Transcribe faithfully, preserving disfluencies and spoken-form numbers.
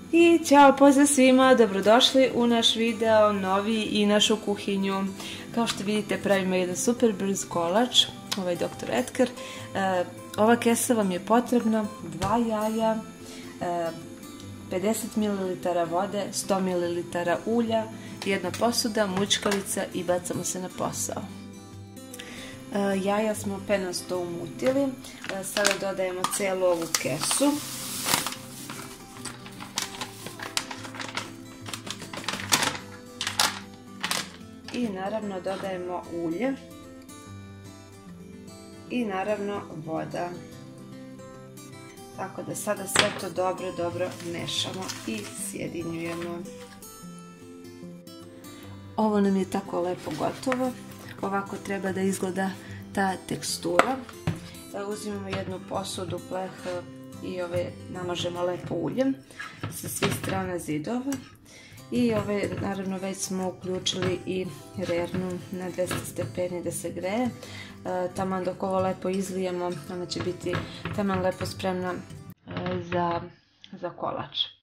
I ćao, pozdrav svima, dobrodošli u naš video, novi i našu kuhinju. Kao što vidite, pravimo jedan super brz kolač, ovaj doktor Edgar. E, ova kesa vam je potrebna, dva jaja, e, pedeset mililitara vode, sto mililitara ulja, jedna posuda, mućkavica i bacamo se na posao. E, jaja smo penasto umutili, e, sada dodajemo celu ovu kesu. I naravno dodajemo ulje i naravno voda. Tako da sada sve to dobro, dobro mešamo i sjedinjujemo. Ovo nam je tako lepo gotovo. Ovako treba da izgleda ta tekstura. Uzimamo jednu posudu, pleh i ove namažemo lepo uljem sa svih strana zidova. I ove, naravno, već smo uključili i rernu na dvesta stepeni da se greje. E, taman dok ovo lepo izlijemo, ona će biti taman lepo spremna e, za, za kolač.